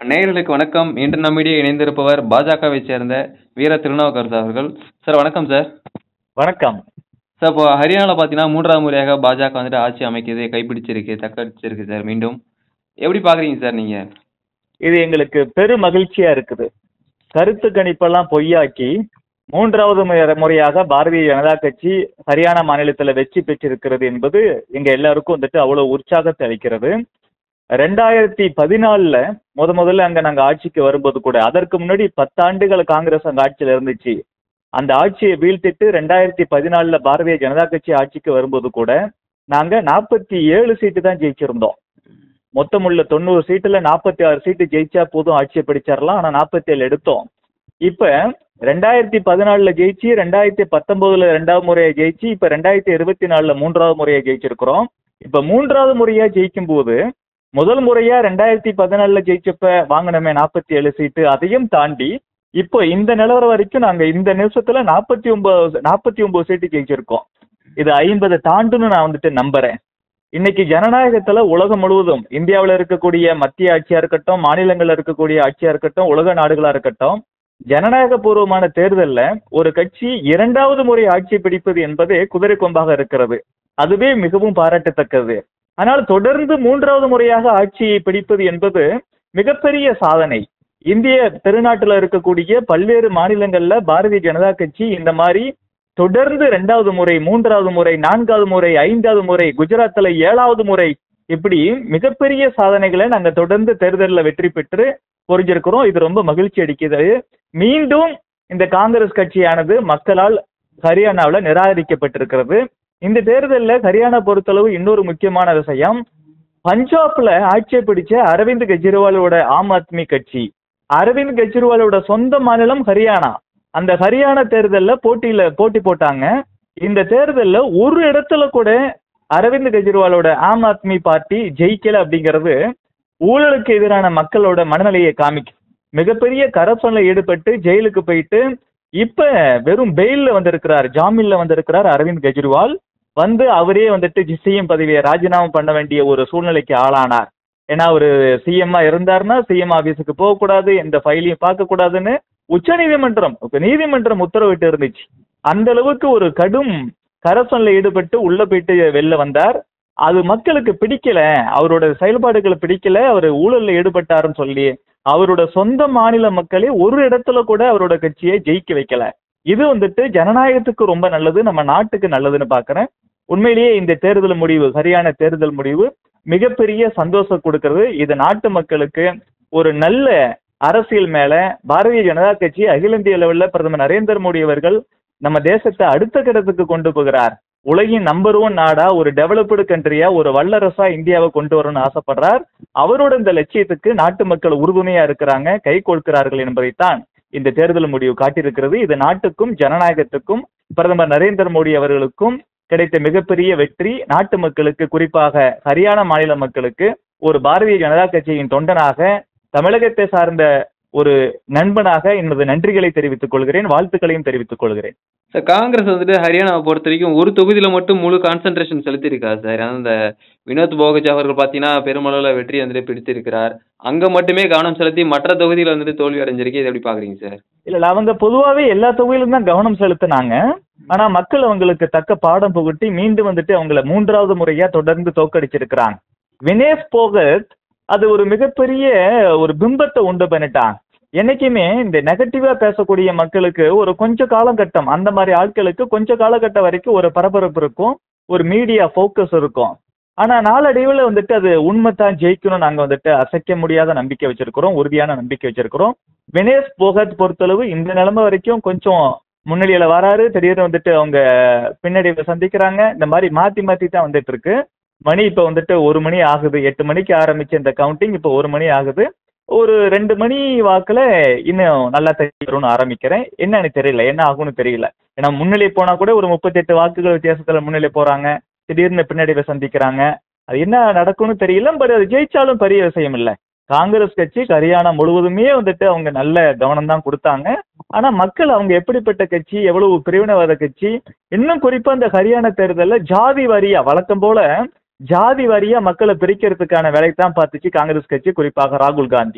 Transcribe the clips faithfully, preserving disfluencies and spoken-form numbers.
நேயர்களுக்கு வணக்கம். இன்று நம்மிடையே இணைந்திருப்பவர் பாஜகவை சேர்ந்த வீர திருநாவுக்கரசு அவர்கள். சார் வணக்கம் சார். வணக்கம் சார், இப்போ ஹரியானாவில் பார்த்தீங்கன்னா மூன்றாவது முறையாக பாஜக வந்துட்டு ஆட்சி அமைக்குது, கைப்பிடிச்சிருக்கு, தக்கடிச்சிருக்கு சார். மீண்டும் எப்படி பார்க்குறீங்க சார் நீங்கள்? இது எங்களுக்கு பெரும் மகிழ்ச்சியா இருக்குது. கருத்து கணிப்பெல்லாம் பொய்யாக்கி மூன்றாவது முறை- முறையாக பாரதிய ஜனதா கட்சி ஹரியானா மாநிலத்தில் வெற்றி பெற்றிருக்கிறது என்பது எங்க எல்லாருக்கும் வந்துட்டு அவ்வளவு உற்சாகத்தை அளிக்கிறது. ரெண்டாயிரத்தி பதினாலுல முத முதல்ல அங்க நாங்க ஆட்சிக்கு வரும்போது கூட, அதற்கு முன்னாடி பத்தாண்டுகள் காங்கிரஸ் அங்க ஆட்சியில இருந்துச்சு. அந்த ஆட்சியை வீழ்த்திட்டு ரெண்டாயிரத்தி பதினாலுல பாரதிய ஜனதா கட்சி ஆட்சிக்கு வரும்போது கூட நாங்க நாற்பத்தி ஏழு சீட்டு தான் ஜெயிச்சிருந்தோம். மொத்தம் உள்ள தொண்ணூறு சீட்டுல நாற்பத்தி ஆறு சீட்டு ஜெயிச்சா போதும், ஆட்சியை பிடிச்சிடலாம். ஆனா நாற்பத்தி ஏழு எடுத்தோம். இப்ப ரெண்டாயிரத்தி பதினாலுல ஜெயிச்சு, ரெண்டாயிரத்தி பத்தொன்பதுல ரெண்டாவது முறையை ஜெயிச்சு, இப்ப ரெண்டாயிரத்தி இருபத்தி நாலுல மூன்றாவது முறையை ஜெயிச்சிருக்கிறோம். இப்ப மூன்றாவது முறையா ஜெயிக்கும் போது, முதல் முறையா ரெண்டாயிரத்தி பதினாலுல ஜெயிச்சப்ப வாங்கினமே நாற்பத்தி ஏழு சீட்டு, அதையும் தாண்டி இப்போ இந்த நிலவரம் வரைக்கும் நாங்க இந்த நிமிஷத்துல நாற்பத்தி ஒன்பது நாற்பத்தி ஒன்பது சீட்டு ஜெயிச்சிருக்கோம். இது ஐம்பது தாண்டுன்னு நான் வந்துட்டு நம்புறேன். இன்னைக்கு ஜனநாயகத்துல உலகம் முழுவதும், இந்தியாவில் இருக்கக்கூடிய மத்திய ஆட்சியா இருக்கட்டும், மாநிலங்கள்ல இருக்கக்கூடிய ஆட்சியா இருக்கட்டும், உலக நாடுகளா இருக்கட்டும், ஜனநாயக பூர்வமான தேர்தல்ல ஒரு கட்சி இரண்டாவது முறை ஆட்சி பிடிப்பது என்பதே குதிரை கொம்பாக இருக்கிறது. அதுவே மிகவும் பாராட்டத்தக்கது. ஆனால் தொடர்ந்து மூன்றாவது முறையாக ஆட்சியை பிடிப்பது என்பது மிகப்பெரிய சாதனை. இந்திய திருநாட்டுல இருக்கக்கூடிய பல்வேறு மாநிலங்கள்ல பாரதிய ஜனதா கட்சி இந்த மாதிரி தொடர்ந்து இரண்டாவது முறை, மூன்றாவது முறை, நான்காவது முறை, ஐந்தாவது முறை, குஜராத்ல ஏழாவது முறை, இப்படி மிகப்பெரிய சாதனைகளை நாங்க தொடர்ந்து தேர்தலில் வெற்றி பெற்று புரிஞ்சிருக்கிறோம். இது ரொம்ப மகிழ்ச்சி அளிக்கிறது. மீண்டும் இந்த காங்கிரஸ் கட்சியானது மக்களால் ஹரியானாவில் நிராகரிக்கப்பட்டிருக்கிறது. இந்த தேர்தலில் ஹரியானா பொறுத்தளவு இன்னொரு முக்கியமான விஷயம், பஞ்சாப்ல ஆட்சியை பிடிச்ச அரவிந்த் கெஜ்ரிவாலோட ஆம் ஆத்மி கட்சி, அரவிந்த் கெஜ்ரிவாலோட சொந்த மாநிலம் ஹரியானா, அந்த ஹரியானா தேர்தலில் போட்டியில போட்டி போட்டாங்க. இந்த தேர்தலில் ஒரு இடத்துல கூட அரவிந்த் கெஜ்ரிவாலோட ஆம் ஆத்மி பார்ட்டி ஜெயிக்கல அப்படிங்கிறது ஊழலுக்கு எதிரான மக்களோட மனநிலையை காமிக்கும். மிகப்பெரிய கரப்ஷன்ல ஈடுபட்டு ஜெயிலுக்கு போயிட்டு இப்ப வெறும் பெயில்ல வந்திருக்கிறார், ஜாமீன்ல வந்திருக்கிறார் அரவிந்த் கெஜ்ரிவால். வந்து அவரே வந்துட்டு சிஎம் பதவியை ராஜினாமா பண்ண வேண்டிய ஒரு சூழ்நிலைக்கு ஆளானார். ஏன்னா அவரு சிஎம்மா இருந்தாருன்னா சிஎம் ஆபீஸுக்கு போகக்கூடாது, எந்த ஃபைலையும் பார்க்க கூடாதுன்னு உச்ச நீதிமன்றம் நீதிமன்றம் உத்தரவிட்டு இருந்துச்சு. அந்த அளவுக்கு ஒரு கடும் கரப்ஷன்ல ஈடுபட்டு உள்ள போயிட்டு வெளில வந்தார். அது மக்களுக்கு பிடிக்கல, அவரோட செயல்பாடுகளை பிடிக்கல, அவர் ஊழல்ல ஈடுபட்டாருன்னு சொல்லி அவரோட சொந்த மாநில மக்களே ஒரு இடத்துல கூட அவரோட கட்சியை ஜெயிக்க வைக்கல. இது வந்துட்டு ஜனநாயகத்துக்கு ரொம்ப நல்லது, நம்ம நாட்டுக்கு நல்லதுன்னு பாக்குறேன். உண்மையிலேயே இந்த தேர்தல் முடிவு, ஹரியானா தேர்தல் முடிவு மிகப்பெரிய சந்தோஷம் கொடுக்கிறது. இது நாட்டு மக்களுக்கு ஒரு நல்ல அரசியல் மேல பாரதிய ஜனதா கட்சி அகில இந்திய லெவலில் பிரதமர் நரேந்திர மோடி அவர்கள் நம்ம தேசத்தை அடுத்த கட்டத்துக்கு கொண்டு போகிறார். உலகின் நம்பர் ஒன் நாடா, ஒரு டெவலப்டு கண்ட்ரியா, ஒரு வல்லரசா இந்தியாவை கொண்டு வரணும்னு ஆசைப்படுறார். அவரோட இந்த லட்சியத்துக்கு நாட்டு மக்கள் உறுதுணையா இருக்கிறாங்க, கை கொடுக்கிறார்கள் என்பதைத்தான் இந்த தேர்தல் முடிவு காட்டியிருக்கிறது. இது நாட்டுக்கும் ஜனநாயகத்துக்கும் பிரதமர் நரேந்திர மோடி அவர்களுக்கும் கிடைத்த மிகப்பெரிய வெற்றி. நாட்டு மக்களுக்கு, குறிப்பாக ஹரியானா மாநில மக்களுக்கு ஒரு பாரதிய ஜனதா கட்சியின் தொண்டனாக, தமிழகத்தை சார்ந்த ஒரு நண்பனாக எனது நன்றிகளை தெரிவித்துக் கொள்கிறேன், வாழ்த்துக்களையும் தெரிவித்துக் கொள்கிறேன். சார், காங்கிரஸ் வந்துட்டு ஹரியானாவை பொறுத்த வரைக்கும் ஒரு தொகுதியில் மட்டும் முழு கான்சென்ட்ரேஷன் செலுத்தியிருக்கா சார். ஏன்னா இந்த வினோத் போகஜ் அவர்கள் பார்த்தீங்கன்னா பெருமளவில் வெற்றி வந்துட்டு பிடித்திருக்கிறார். அங்கே மட்டுமே கவனம் செலுத்தி மற்ற தொகுதியில் வந்துட்டு தோல்வி அடைஞ்சிருக்கு. இதை எப்படி பார்க்குறீங்க சார்? இல்ல, அவங்க பொதுவாகவே எல்லா தொகுதியிலும் தான் கவனம் செலுத்தினாங்க. ஆனா மக்கள் அவங்களுக்கு தக்க பாடம் புகட்டி மீண்டும் வந்துட்டு அவங்கள மூன்றாவது முறையா தொடர்ந்து தோக்கடிச்சிருக்கிறாங்க. வினேஷ் போகத் அது ஒரு மிகப்பெரிய ஒரு பிம்பத்தை உண்டு பண்ணிட்டாங்க. என்னைக்குமே இந்த நெகட்டிவா பேசக்கூடிய மக்களுக்கு ஒரு கொஞ்ச காலகட்டம், அந்த மாதிரி ஆட்களுக்கு கொஞ்ச காலகட்டம் வரைக்கும் ஒரு பரபரப்பு இருக்கும், ஒரு மீடியா ஃபோக்கஸ் இருக்கும். ஆனா நாளடைவில் வந்துட்டு அது உண்மைத்தான் ஜெயிக்கணும். நாங்க வந்துட்டு அசைக்க முடியாத நம்பிக்கை வச்சிருக்கிறோம், உறுதியான நம்பிக்கை வச்சிருக்கிறோம். வினேஷ் போகத் பொறுத்தளவு இந்த நிலைமை வரைக்கும் கொஞ்சம் முன்னணியில வராரு, திடீர்னு வந்துட்டு அவங்க பின்னடைவை சந்திக்கிறாங்க. இந்த மாதிரி மாத்தி மாத்தி தான் வந்துட்டு இருக்கு. மணி இப்ப வந்துட்டு ஒரு மணி ஆகுது, எட்டு மணிக்கு ஆரம்பிச்ச இந்த கவுண்டிங் இப்ப ஒரு மணி ஆகுது. ஒரு ரெண்டு மணி வாக்குல இன்னும் நல்லா தெரியும்னு ஆரம்பிக்கிறேன். என்னன்னு தெரியல, என்ன ஆகும்னு தெரியல. ஏன்னா முன்னிலை போனா கூட ஒரு முப்பத்தி எட்டு வாக்குகள் வித்தியாசத்துல முன்னிலை போறாங்க, திடீர்னு பின்னடைவை சந்திக்கிறாங்க. அது என்ன நடக்கும்னு தெரியல. பட் அது ஜெயிச்சாலும் பெரிய விஷயம் இல்லை. காங்கிரஸ் கட்சி ஹரியானா முழுவதுமே வந்துட்டு அவங்க நல்ல கவனம் தான் கொடுத்தாங்க. ஆனா மக்கள் அவங்க எப்படிப்பட்ட கட்சி, எவ்வளவு பிரிவினவாத கட்சி, இன்னும் குறிப்பா இந்த ஹரியானா தேர்தலில் ஜாதி வாரியா, வழக்கம் போல ஜாதி வாரியா மக்களை பிரிக்கிறதுக்கான வேலையை தான் பார்த்துச்சு காங்கிரஸ் கட்சி, குறிப்பாக ராகுல் காந்தி.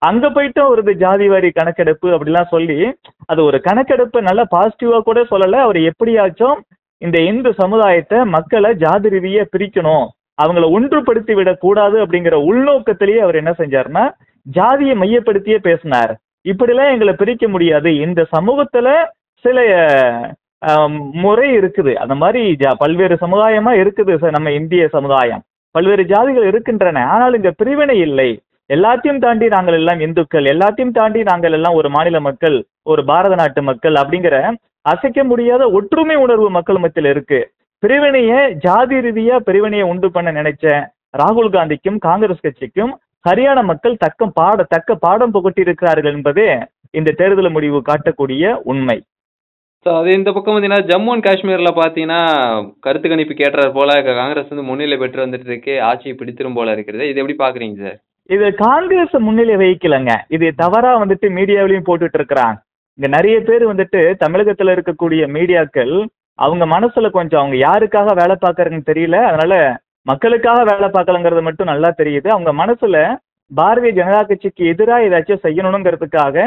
அங்க போயிட்டு ஒரு ஜாதி வாரி கணக்கெடுப்பு அப்படிலாம் சொல்லி அது ஒரு கணக்கெடுப்பு நல்ல பாசிட்டிவா கூட சொல்லல. அவர் எப்படியாச்சும் இந்த இந்து சமுதாயத்தை மக்களை ஜாதி ரீதியா பிரிக்கணும், அவங்களை ஒன்றுபடுத்தி விடக்கூடாது அப்படிங்கிற உள்நோக்கத்திலேயே அவர் என்ன செஞ்சாருன்னா ஜாதியை மையப்படுத்தியே பேசினார். இப்படிலாம் எங்களை பிரிக்க முடியாது, இந்த சமூகத்துல சில முறை இருக்குது, அந்த மாதிரி பல்வேறு சமுதாயமா இருக்குது நம்ம இந்திய சமுதாயம், பல்வேறு ஜாதிகள் இருக்கின்றன, ஆனால் இங்க பிரிவினை இல்லை, எல்லாத்தையும் தாண்டி நாங்கள் எல்லாம் இந்துக்கள், எல்லாத்தையும் தாண்டி நாங்கள் எல்லாம் ஒரு மாநில மக்கள், ஒரு பாரத நாட்டு மக்கள் அப்படிங்கிற அசைக்க முடியாத ஒற்றுமை உணர்வு மக்கள் மத்தியில் இருக்கு. பிரிவினையை ஜாதி ரீதியா பிரிவினையை உண்டு பண்ண நினைச்ச ராகுல் காந்திக்கும் காங்கிரஸ் கட்சிக்கும் ஹரியானா மக்கள் தக்க பாட தக்க பாடம் புகட்டி இருக்கிறார்கள் என்பதே இந்த தேர்தல் முடிவு காட்டக்கூடிய உண்மை. ஸோ அது இந்த பக்கம் பார்த்தீங்கன்னா ஜம்மு அண்ட் காஷ்மீர்ல பார்த்தீங்கன்னா கருத்து கணிப்பு கேட்டுறாரு போல காங்கிரஸ் வந்து முன்னிலை பெற்று வந்துட்டு இருக்கு, ஆட்சியை பிடித்திரும் போல இருக்கிறது. இது எப்படி பாக்குறீங்க சார்? இது காங்கிரஸ் முன்னிலை வகிக்கலங்க, இது தவறா வந்துட்டு மீடியாவிலையும் போட்டுட்டு இருக்கிறாங்க. இங்க நிறைய பேர் வந்துட்டு தமிழகத்துல இருக்கக்கூடிய மீடியாக்கள் அவங்க மனசுல கொஞ்சம் அவங்க யாருக்காக வேலை பார்க்கறதுன்னு தெரியல, அதனால மக்களுக்காக வேலை பார்க்கலங்கிறது மட்டும் நல்லா தெரியுது. அவங்க மனசுல பாரதிய ஜனதா கட்சிக்கு எதிராக ஏதாச்சும் செய்யணுங்கிறதுக்காக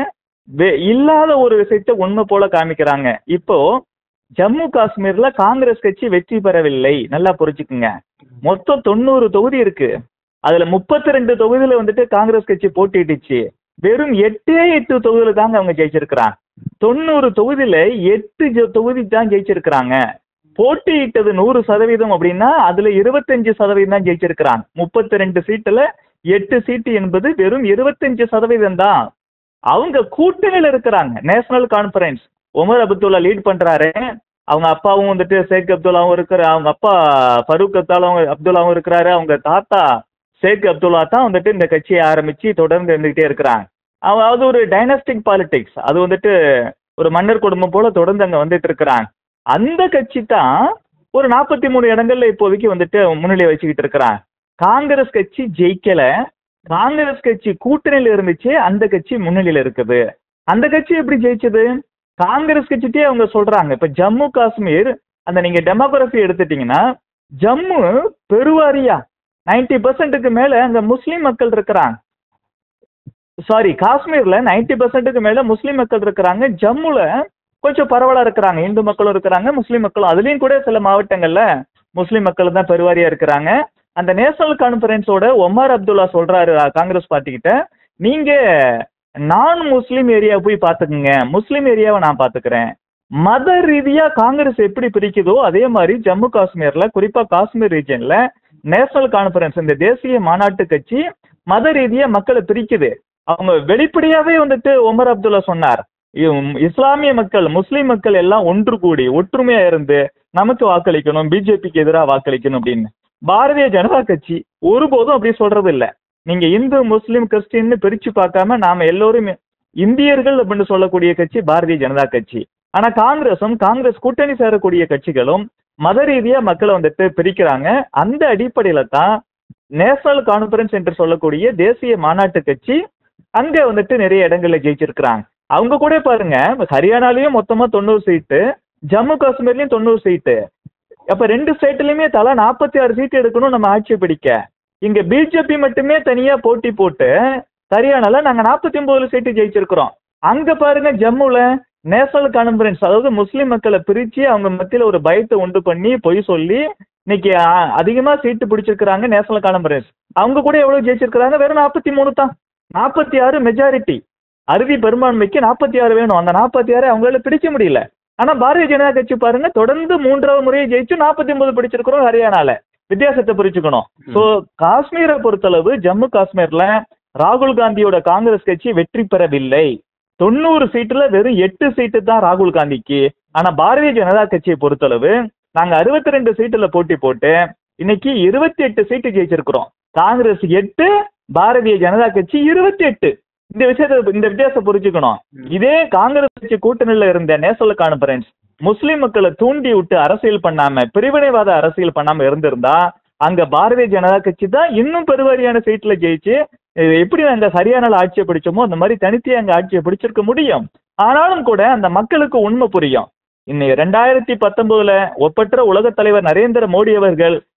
இல்லாத ஒரு விஷயத்த உண்மை போல காமிக்கிறாங்க. இப்போ ஜம்மு காஷ்மீர்ல காங்கிரஸ் கட்சி வெற்றி பெறவில்லை, நல்லா புரிஞ்சுக்குங்க. மொத்தம் தொண்ணூறு தொகுதி இருக்கு, அதுல முப்பத்தி ரெண்டு தொகுதியில வந்துட்டு காங்கிரஸ் கட்சி போட்டிடுச்சு, வெறும் எட்டே எட்டு தொகுதியில தாங்க அவங்க ஜெயிச்சிருக்கிறாங்க. தொண்ணூறு தொகுதியில எட்டு தொகுதி தான் ஜெயிச்சிருக்கிறாங்க. போட்டியிட்டது நூறு சதவீதம் அப்படின்னா அதுல இருபத்தஞ்சு சதவீதம் தான் ஜெயிச்சிருக்கிறாங்க. முப்பத்தி ரெண்டு சீட்டுல எட்டு சீட்டு என்பது வெறும் இருபத்தஞ்சு சதவீதம் தான். அவங்க கூட்டணியில இருக்கிறாங்க. National conference Omar Abdullah lead பண்றாரு, அவங்க அப்பாவும் வந்துட்டு ஷேக் அப்துல்லாவும் இருக்கிற, அவங்க அப்பா ஃபரூக் அப்துல்லாவும் அப்துல்லாவும் இருக்கிறாரு, அவங்க தாத்தா ஷேக் அப்துல்லா தான் வந்துட்டு இந்த கட்சியை ஆரம்பிச்சு தொடர்ந்து இருந்துகிட்டே இருக்கிறாங்க. அது ஒரு டைனாஸ்டிக் பாலிடிக்ஸ், அது வந்துட்டு ஒரு மன்னர் குடும்பம் போல தொடர்ந்து அங்க வந்துட்டு இருக்கிறாங்க. அந்த கட்சி தான் ஒரு நாற்பத்தி மூணு இடங்கள்ல இப்போதைக்கு வந்துட்டு முன்னிலை வச்சுக்கிட்டு இருக்கிறாங்க. காங்கிரஸ் கட்சி ஜெயிக்கல, காங்கிரஸ் கட்சி கூட்டணியில இருந்துச்சு, அந்த கட்சி முன்னிலையில இருக்குது. அந்த கட்சி எப்படி ஜெயிச்சது? காங்கிரஸ் கட்சிட்டே அவங்க சொல்றாங்க. இப்ப ஜம்மு காஷ்மீர் அந்த நீங்க டெமோகிராஃபி எடுத்துட்டீங்கன்னா ஜம்மு பெருவாரியா நைன்டி பர்சன்ட்டுக்கு மேல அங்க முஸ்லீம் மக்கள் இருக்கிறாங்க. சாரி, காஷ்மீர்ல நைன்டி பர்சன்ட்டுக்கு மேல முஸ்லீம் மக்கள் இருக்கிறாங்க. ஜம்முல கொஞ்சம் பரவலா இருக்கிறாங்க, இந்து மக்களும் இருக்கிறாங்க, முஸ்லீம் மக்களும். அதுலயும் கூட சில மாவட்டங்கள்ல முஸ்லீம் மக்கள் தான் பெருவாரியா இருக்கிறாங்க. அந்த நேஷனல் கான்ஃபரன்ஸோட ஒமர் அப்துல்லா சொல்றாரு காங்கிரஸ் பார்ட்டி கிட்ட, நீங்க நான் முஸ்லீம் ஏரியா போய் பாத்துக்குங்க, முஸ்லீம் ஏரியாவை நான் பாத்துக்கிறேன். மத ரீதியா காங்கிரஸ் எப்படி பிரிக்குதோ அதே மாதிரி ஜம்மு காஷ்மீர்ல, குறிப்பா காஷ்மீர் ரீஜன்ல நேஷனல் கான்ஃபரன்ஸ் இந்த தேசிய மாநாட்டு கட்சி மத ரீதியா மக்களை பிரிக்குது. அவங்க வெளிப்படையாவே வந்துட்டு ஒமர் அப்துல்லா சொன்னார், இஸ்லாமிய மக்கள் முஸ்லீம் மக்கள் எல்லாம் ஒன்று கூடி ஒற்றுமையா இருந்து நமக்கு வாக்களிக்கணும், பிஜேபிக்கு எதிராக வாக்களிக்கணும் அப்படின்னு. பாரதிய ஜனதா கட்சி ஒருபோதும் அப்படி சொல்றது இல்லை. நீங்க இந்து முஸ்லீம் கிறிஸ்டின்னு பிரிச்சு பார்க்காம நாம எல்லோரும் இந்தியர்கள் அப்படின்னு சொல்லக்கூடிய கட்சி பாரதிய ஜனதா கட்சி. ஆனா காங்கிரஸும் காங்கிரஸ் கூட்டணி சேரக்கூடிய கட்சிகளும் மத ரீதியா மக்களை வந்துட்டு பிரிக்கிறாங்க. அந்த அடிப்படையில தான் நேஷனல் கான்ஃபரன்ஸ் என்று சொல்லக்கூடிய தேசிய மாநாட்டு கட்சி அங்க வந்துட்டு நிறைய இடங்கள்ல ஜெயிச்சிருக்கிறாங்க. அவங்க கூட பாருங்க, ஹரியானாலையும் மொத்தமா தொண்ணூறு சீட்டு, ஜம்மு காஷ்மீர்லயும் தொண்ணூறு சீட்டு. அப்ப ரெண்டு ஸ்டேட்லயுமே தலா நாற்பத்தி ஆறு சீட்டு எடுக்கணும் நம்ம ஆட்சி பிடிக்க. இங்க பிஜேபி மட்டுமே தனியா போட்டி போட்டு ஹரியானால நாங்க நாற்பத்தி ஒன்பதுல சீட்டு ஜெயிச்சிருக்கிறோம். அங்க பாருங்க ஜம்முல நேஷனல் கான்ஃபரன்ஸ், அதாவது முஸ்லீம் மக்களை பிரிச்சு அவங்க மத்தியில ஒரு பயத்தை உண்டு பண்ணி பொய் சொல்லி இன்னைக்கு அதிகமா சீட்டு பிடிச்சிருக்கிறாங்க நேஷனல் கான்ஃபரன்ஸ். அவங்க கூட எவ்வளவு ஜெயிச்சிருக்கிறாங்க? வெறும் நாற்பத்தி மூணு தான். நாற்பத்தி ஆறு மெஜாரிட்டி, அறுதி பெரும்பான்மைக்கு நாற்பத்தி ஆறு வேணும். அந்த நாற்பத்தி ஆறு அவங்களால பிடிக்க முடியல. ஆனா பாரதிய ஜனதா கட்சி பாருங்க தொடர்ந்து மூன்றாவது முறையை ஜெயிச்சு நாற்பத்தி ஒன்பது பிடிச்சிருக்கிறோம் ஹரியானால. வித்தியாசத்தை புரிச்சுக்கணும். சோ காஷ்மீரை பொறுத்தளவு ஜம்மு காஷ்மீர்ல ராகுல் காந்தியோட காங்கிரஸ் கட்சி வெற்றி பெறவில்லை. தொண்ணூறு சீட்டுல வெறும் எட்டு சீட்டு தான் ராகுல் காந்திக்கு. ஆனா பாரதிய ஜனதா கட்சியை பொறுத்தளவு நாங்க அறுபத்தி ரெண்டு சீட்டுல போட்டி போட்டு இன்னைக்கு இருபத்தி எட்டு சீட்டு ஜெயிச்சிருக்கிறோம். காங்கிரஸ் எட்டு, பாரதிய ஜனதா கட்சி இருபத்தி எட்டு. இந்த விஷயத்த இந்த வித்தியாசம் புரிஞ்சுக்கணும். இதே காங்கிரஸ் கட்சி கூட்டணியில இருந்த நேஷனல் கான்ஃபரன்ஸ் முஸ்லீம் மக்களை தூண்டி விட்டு அரசியல் பண்ணாம, பிரிவினைவாத அரசியல் பண்ணாம இருந்திருந்தா அங்க பாரதிய ஜனதா கட்சி தான் இன்னும் பெருவாரியான சீட்ல ஜெயிச்சு எப்படி நாங்க ஹரியானால ஆட்சியை பிடிச்சோமோ அந்த மாதிரி தனித்தே அங்க ஆட்சியை பிடிச்சிருக்க முடியும். ஆனாலும் கூட அந்த மக்களுக்கு உண்மை புரியும். இன்னைக்கு ரெண்டாயிரத்தி பத்தொன்பதுல ஒப்பற்ற உலக தலைவர் நரேந்திர மோடி அவர்கள்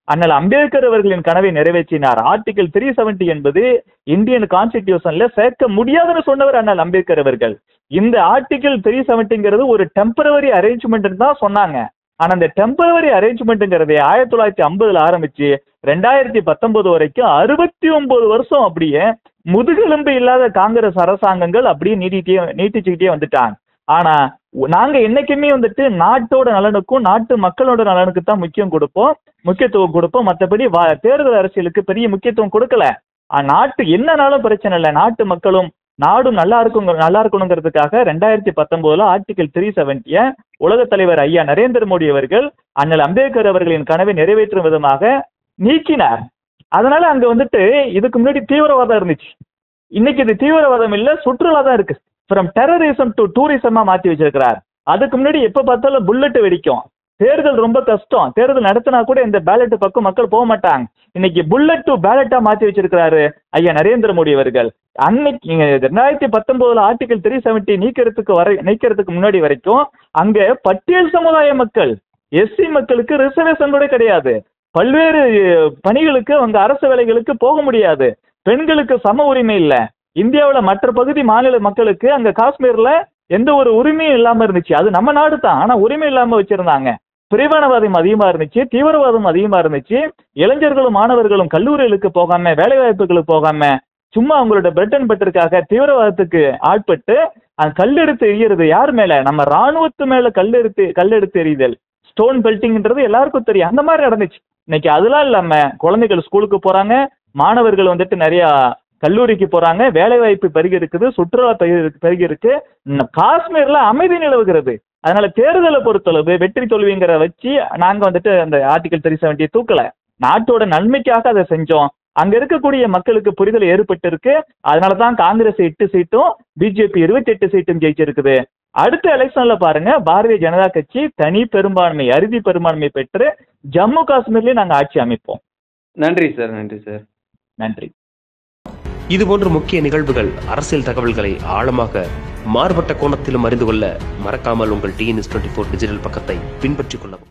அண்ணல் அம்பேத்கர் அவர்களின் கனவை நிறைவேற்றினார். ஆர்டிகல் த்ரீ செவன்டி என்பது இந்தியன் கான்ஸ்டிடியூஷன்ல சேர்க்க முடியாதுன்னு சொன்னவர் அண்ணல் அம்பேத்கர் அவர்கள். இந்த ஆர்டிகல் த்ரீ செவன்டிங்கிறது ஒரு டெம்பரவரி அரேஞ்ச்மெண்ட் தான் சொன்னாங்க. ஆனா அந்த டெம்பரவரி அரேஞ்ச்மெண்ட்ங்கிறதே ஆயிரத்தி தொள்ளாயிரத்தி ஐம்பதுல ஆரம்பிச்சு ரெண்டாயிரத்தி பத்தொன்பது வரைக்கும் அறுபத்தி ஒன்பது வருஷம் அப்படியே முதுகெலும்பு இல்லாத காங்கிரஸ் அரசாங்கங்கள் அப்படியே நீட்டிட்டே நீட்டிச்சுக்கிட்டே வந்துட்டாங்க. ஆனா நாங்க என்னைக்குமே வந்துட்டு நாட்டோட நலனுக்கும் நாட்டு மக்களோட நலனுக்கு தான் முக்கியம் கொடுப்போம் முக்கியத்துவம் கொடுப்போம். மற்றபடி தேர்தல் அரசியலுக்கு பெரிய முக்கியத்துவம் கொடுக்கல. நாட்டு என்னன்னாலும் பிரச்சனை இல்லை, நாட்டு மக்களும் நாடும் நல்லா இருக்கும் நல்லா இருக்கணுங்கிறதுக்காக ரெண்டாயிரத்தி பத்தொன்பதுல ஆர்டிகல் த்ரீ செவன்டிய உலக தலைவர் ஐயா நரேந்திர மோடி அவர்கள் அண்ணல் அம்பேத்கர் அவர்களின் கனவை நிறைவேற்றும் விதமாக நீக்கினார். அதனால அங்க வந்துட்டு இதுக்கு முன்னாடி தீவிரவாதம் இருந்துச்சு, இன்னைக்கு இது தீவிரவாதம் இல்ல, சுற்றுலா தான் இருக்கு. ஃப்ரம் டெரரிசம் டு டூரிசமா மாத்தி வச்சிருக்கிறார். அதுக்கு முன்னாடி எப்ப பார்த்தாலும் புல்லட் வெடிக்கும், தேர்தல் ரொம்ப கஷ்டம், தேர்தல் நடத்தினா கூட இந்த பேலட் பக்கம் மக்கள் போக மாட்டாங்க. இன்னைக்கு புல்லட் டு பேலட்டா மாத்தி வச்சிருக்கிறாரு ஐயா நரேந்திர மோடி அவர்கள். அன்னைக்கு ரெண்டாயிரத்தி பத்தொன்பதுல ஆர்டிகல் த்ரீ செவன்டி நீக்கிறதுக்கு வரை நீக்கிறதுக்கு முன்னாடி வரைக்கும் அங்க பட்டியல் சமுதாய மக்கள் எஸ்சி மக்களுக்கு ரிசர்வேஷன் கூட கிடையாது. பல்வேறு பணிகளுக்கு அவங்க அரசு வேலைகளுக்கு போக முடியாது. பெண்களுக்கு சம உரிமை இல்ல. இந்தியாவில் மற்ற பகுதி மாநில மக்களுக்கு அங்க காஷ்மீர்ல எந்த ஒரு உரிமையும் இல்லாம இருந்துச்சு. அது நம்ம நாடு தான், ஆனா உரிமை இல்லாம வச்சிருந்தாங்க. பிரிவினவாதம் அதிகமா இருந்துச்சு, தீவிரவாதம் அதிகமா இருந்துச்சு. இளைஞர்களும் மாணவர்களும் கல்லூரிகளுக்கு போகாம வேலை வாய்ப்புகளுக்கு போகாம சும்மா அவங்களோட பிரெட் அண்ட் பட்டருக்காக தீவிரவாதத்துக்கு ஆட்பட்டு அந்த கல்லெடுத்து எறிகிறது யார் மேல? நம்ம ராணுவத்து மேல கல்லெடுத்து கல்லெடுத்து எறிதல், ஸ்டோன் பெல்ட்டிங்ன்றது எல்லாருக்கும் தெரியும். அந்த மாதிரி நடந்துச்சு. இன்னைக்கு அதெல்லாம் இல்லாம குழந்தைகள் ஸ்கூலுக்கு போறாங்க, மாணவர்கள் வந்துட்டு நிறைய கல்லூரிக்கு போறாங்க, வேலை வாய்ப்பு பெருகி இருக்குது, சுற்றுலா பெருகி இருக்கு, காஷ்மீர்ல அமைதி நிலவுகிறது. அதனால தேர்தலை பொறுத்தளவு வெற்றி தோல்விங்கிற வச்சு நாங்க வந்துட்டு அந்த ஆர்டிகல் த்ரீ செவன்டி தூக்கல, நாட்டோட நன்மைக்காக அதை செஞ்சோம். அங்க இருக்கக்கூடிய மக்களுக்கு புரிதல் ஏற்பட்டு இருக்கு. அதனாலதான் காங்கிரஸ் எட்டு சீட்டும் பிஜேபி இருபத்தி எட்டு சீட்டும் ஜெயிச்சிருக்குது. அடுத்த எலெக்ஷன்ல பாருங்க, பாரதிய ஜனதா கட்சி தனி பெரும்பான்மை அறுதி பெரும்பான்மை பெற்று ஜம்மு காஷ்மீர்லயும் நாங்க ஆட்சி அமைப்போம். நன்றி சார். நன்றி சார். நன்றி. இதுபோன்ற முக்கிய நிகழ்வுகள், அரசியல் தகவல்களை ஆழமாக மாறுபட்ட கோணத்திலும் அறிந்து கொள்ள மறக்காமல் உங்கள் டிஎன்எஸ் டுவெண்ட்டி ஃபோர் டிஜிட்டல் பக்கத்தை பின்பற்றிக் கொள்ளவும்.